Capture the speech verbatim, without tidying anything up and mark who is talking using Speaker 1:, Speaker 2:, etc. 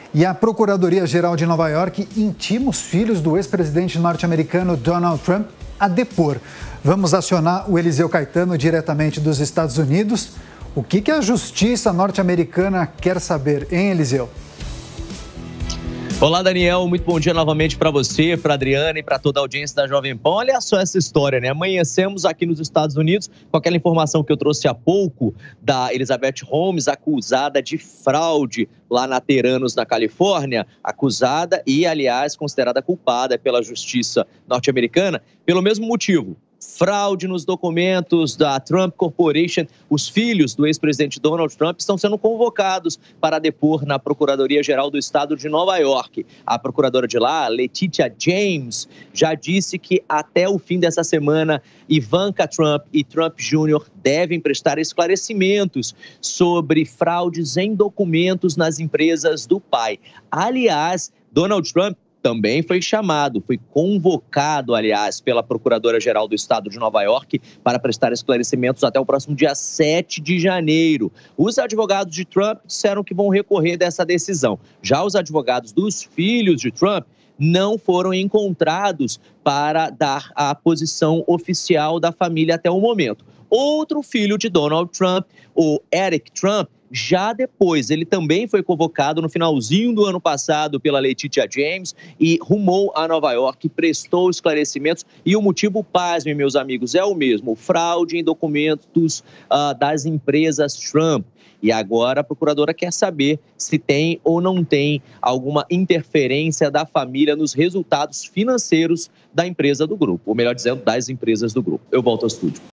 Speaker 1: E a Procuradoria-Geral de Nova York intima os filhos do ex-presidente norte-americano Donald Trump a depor. Vamos acionar o Eliseu Caetano diretamente dos Estados Unidos. O que que a justiça norte-americana quer saber, hein, Eliseu?
Speaker 2: Olá, Daniel, muito bom dia novamente para você, para a Adriana e para toda a audiência da Jovem Pan. Olha só essa história, né? Amanhecemos aqui nos Estados Unidos com aquela informação que eu trouxe há pouco da Elizabeth Holmes, acusada de fraude lá na Theranos, na Califórnia, acusada e, aliás, considerada culpada pela justiça norte-americana pelo mesmo motivo. Fraude nos documentos da Trump Corporation. Os filhos do ex-presidente Donald Trump estão sendo convocados para depor na Procuradoria-Geral do Estado de Nova York. A procuradora de lá, Letitia James, já disse que até o fim dessa semana, Ivanka Trump e Trump Júnior devem prestar esclarecimentos sobre fraudes em documentos nas empresas do pai. Aliás, Donald Trump também foi chamado, foi convocado, aliás, pela Procuradora-Geral do Estado de Nova York para prestar esclarecimentos até o próximo dia sete de janeiro. Os advogados de Trump disseram que vão recorrer dessa decisão. Já os advogados dos filhos de Trump não foram encontrados para dar a posição oficial da família até o momento. Outro filho de Donald Trump, o Eric Trump, já depois, ele também foi convocado no finalzinho do ano passado pela Letitia James e rumou a Nova York, prestou esclarecimentos e o motivo, pasmem, meus amigos, é o mesmo, fraude em documentos uh, das empresas Trump. E agora a procuradora quer saber se tem ou não tem alguma interferência da família nos resultados financeiros da empresa do grupo, ou melhor dizendo, das empresas do grupo. Eu volto ao estúdio.